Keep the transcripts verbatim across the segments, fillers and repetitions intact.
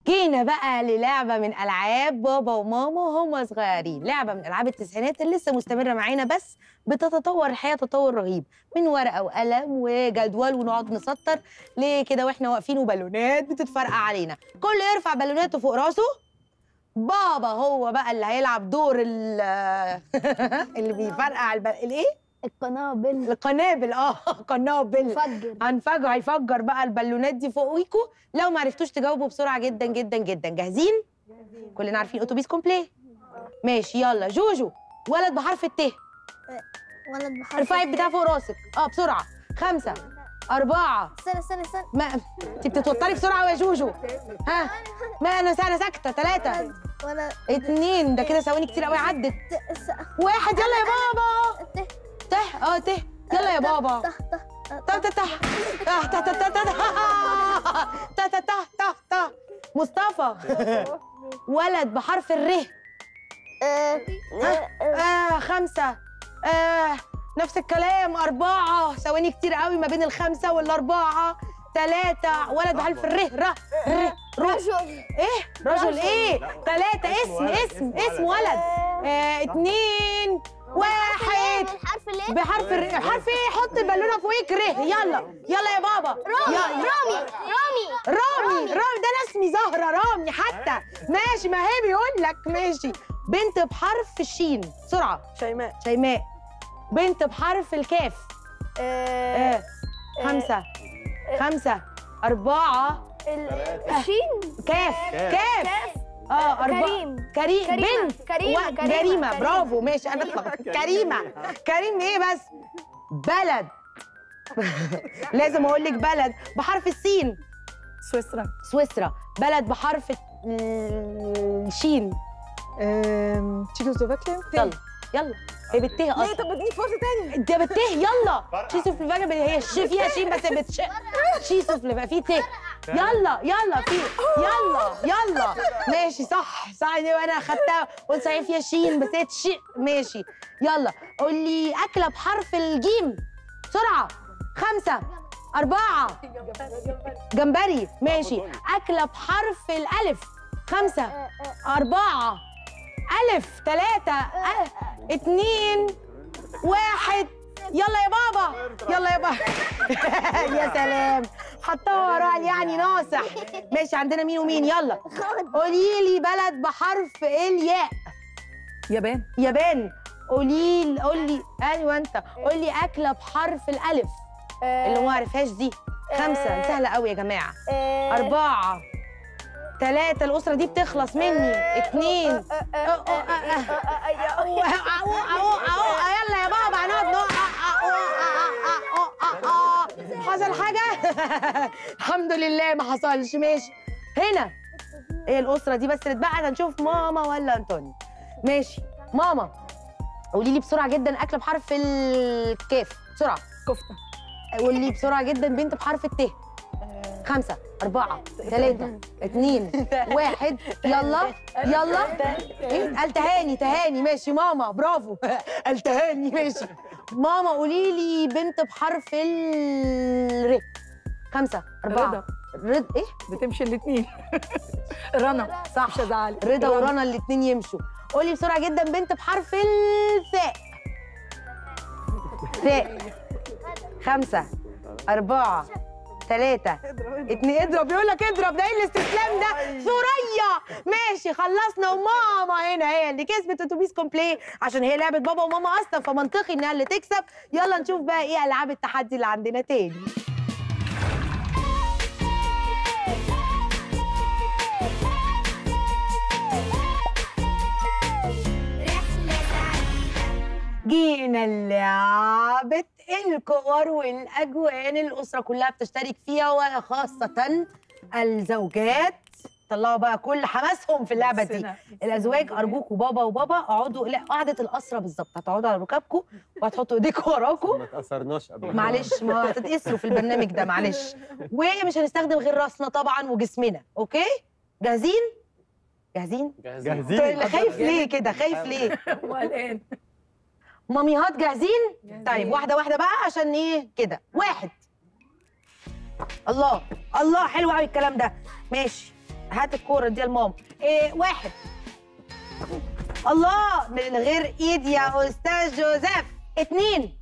جينا بقى للعبة من ألعاب بابا وماما وهم صغيرين، لعبة من ألعاب التسعينات اللي لسه مستمرة معانا، بس بتتطور الحياة تطور رهيب، من ورقة وقلم وجدول ونقعد نسطر ليه كده واحنا واقفين وبالونات بتتفرقع علينا، كل يرفع بالوناته فوق راسه. بابا هو بقى اللي هيلعب دور اللي بيفرقع الب... الايه؟ القنابل. القنابل، اه قنابل. فجر. هنفجر هيفجر بقى البالونات دي فوقيكوا لو ما عرفتوش تجاوبوا بسرعه جدا جدا جدا. جاهزين؟ جاهزين. كلنا عارفين اتوبيس كومبلي؟ ماشي يلا. جوجو، ولد بحرف الت. ولد بحرف ارفعي البتاع فوق راسك. اه بسرعه. خمسه أربعة. استنى استنى استنى. ما انت بتتوتري بسرعه يا جوجو. ها؟ ما انا انا ساكته. ثلاثة. ولد. اتنين. ده كده ثواني كتير قوي عدت. واحد. يلا يا بابا. ته. اه ته. يلا يا بابا. ته ته ته ته ته ته ته ته ته ته ته ته ته. مصطفى. ولد بحرف الر. اه خمسة. اه نفس الكلام. أربعة. ثواني كتير قوي ما بين الخمسة والأربعة. ثلاثة. ولد بحرف الر. ر ر رجل. إيه؟ رجل إيه؟ ثلاثة. اسم اسم اسم ولد. آه اتنين. واحد. بحرف الايه؟ بحرف الر. حرف إيه؟ حط البالونة فوقيك. ر. يلا يلا يا بابا. رامي. رامي رامي رامي. رامي ده أنا اسمي زهرة رامي حتى. ماشي، ما هي بيقول لك. ماشي. بنت بحرف الشين. بسرعة. شيماء. شيماء. بنت بحرف الكاف. آه، آه. خمسة. خمسة. أربعة. الشين. كاف. كاف. اه أربعة. كريم. كريم. كريمة. بنت. كريمة. و... كريمة. جريمة. كريمة. برافو. ماشي أنا اتلخبطت. كريمة. كريم إيه بس؟ بلد. لازم أقول لك بلد بحرف السين. سويسرا. سويسرا. بلد بحرف الشين. تشيكوسلوفاكيا. يلا يلا. هي بالته ليه؟ اصلا. طب اديني فرصه تاني. انت بالته. يلا. تشيكوسلوفاكيا هي الش فيها شين بس بتش. تشيكوسلوفاكيا في ت. يلا يلا في. يلا يلا. ماشي صح صح. دي وانا اخدتها قلت صحيح فيها شين بس هي تش. ماشي يلا. قول لي اكله بحرف الجيم. بسرعه. خمسه. أربعة. جمبري. ماشي. أكلة بحرف الألف. خمسة. أربعة. ألف. ثلاثة. ألف. اتنين. واحد. يلا يا بابا. يلا يا بابا. يا سلام. حطها وراء يعني ناصح. ماشي عندنا مين ومين؟ يلا قولي لي بلد بحرف الياء. يابان. يابان. قولي لي قولي ايوه انت. قولي أكلة بحرف الألف. اللي ما عرفهاش دي. خمسة. سهلة قوي يا جماعة. أربعة. ثلاثة. الأسرة دي بتخلص مني. اتنين. يلا يا بابا هنقعد نقع. حصل حاجة؟ الحمد لله ما حصلش. ماشي. هنا ايه الأسرة دي بس اللي اتبقت. هنشوف ماما ولا أنطوني. ماشي. ماما قولي لي بسرعة جدا أكلة بحرف الكاف. بسرعة. كفته. قولي بسرعة جدا بنت بحرف الت. خمسة. أربعة. ثلاثة. اتنين. واحد. يلا يلا. إيه؟ قال تهاني. تهاني. ماشي ماما برافو. قال تهاني. ماشي. ماما قولي لي بنت بحرف الر. خمسة. أربعة. رضا. رضا. إيه؟ بتمشي الاثنين. رنا. صح. مش هزعلك. رضا ورنا الاتنين يمشوا. قولي بسرعة جدا بنت بحرف الثاء. ثاء. خمسة. أربعة. ثلاثة. اتنين. اضرب. يقول لك اضرب. ده ايه الاستسلام ده؟ ثريا. ماشي خلصنا. وماما هنا هي اللي كسبت اتوبيس كومبلي عشان هي لعبة بابا وماما اصلا فمنطقي انها اللي تكسب. يلا نشوف بقى ايه العاب التحدي اللي عندنا تاني. جينا لعبة الكور والأجوان. الأسرة كلها بتشترك فيها وخاصة الزوجات. طلعوا بقى كل حماسهم في اللعبة دي. الأزواج أرجوكوا بابا وبابا اقعدوا. لا قعدة الأسرة بالظبط. هتقعدوا على ركابكم وهتحطوا إيديكم وراكم. ما تأثرناش قبل. معلش ما هتتأثروا في البرنامج ده معلش. ومش هنستخدم غير راسنا طبعا وجسمنا. أوكي؟ جاهزين؟ جاهزين؟ جاهزين. خايف ليه كده؟ خايف ليه؟ وقلقان. ماميهات جاهزين؟ طيب واحدة واحدة بقى عشان ايه كده. واحد. الله الله حلو قوي الكلام ده. ماشي. هات الكوره دي لماما. إيه واحد. الله، من غير ايد يا استاذ جوزيف. اتنين.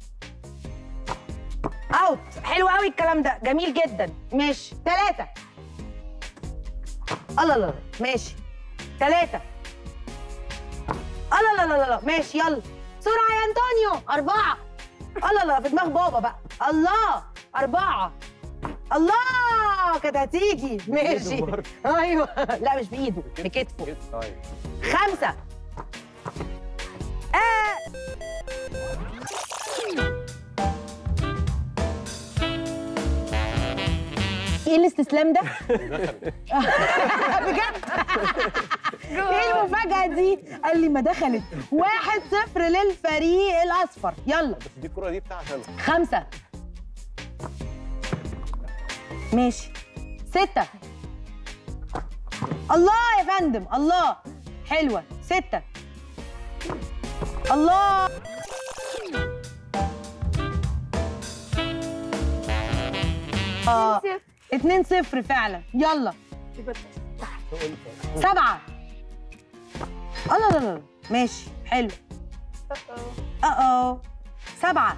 اوت. حلو قوي الكلام ده، جميل جدا. ماشي. تلاتة. الله لا لا ماشي. تلاتة. الله لا لا لا ماشي. يلا بسرعة يا أنطونيو. أربعة. الله لا في دماغ بابا بقى. الله. أربعة. الله كانت هتيجي. ماشي. أيوه لا مش بإيده، بكتفه. خمسة. آه. ايه الاستسلام ده؟ بجد؟ ايه المفاجأة دي؟ قال لي ما دخلت. واحد صفر للفريق الأصفر. يلا. بس دي الكرة دي بتاعتي أنا. خمسة. ماشي. ستة. الله يا فندم، الله. حلوة. ستة. الله. اه اتنين صفر فعلا. يلا. سبعة. الله لا لا ماشي. حلو. اه اه سبعة.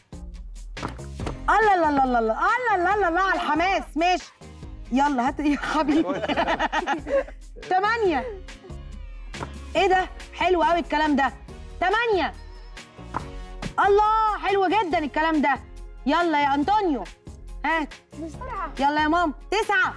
الله لا لا لا لا الله لا لا لا على الحماس. ماشي. يلا هات يا حبيبي. تمانية. ايه ده؟ حلو قوي الكلام ده. تمانية. الله حلو جدا الكلام ده. يلا يا أنطونيو هات. يلا يا ماما. تسعة.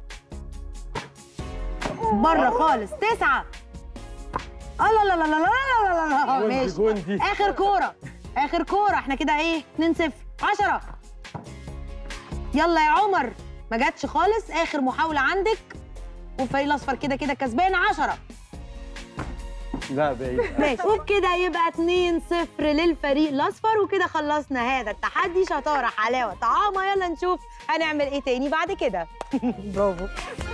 بره خالص. تسعة. الله لا لا لا لا لا لا لا ماشي. آخر كورة. آخر كورة. احنا كده ايه؟ اتنين صفر. عشرة. يلا يا عمر. ما جاتش خالص. آخر محاولة عندك. والفريق الأصفر كده كده كسبان. عشرة. لا بعيد. ماشي. وبكده يبقى اتنين صفر للفريق الأصفر، وكده خلصنا هذا التحدي. شطارة حلاوة طعامة. يلا نشوف هنعمل ايه تاني بعد كده. برافو.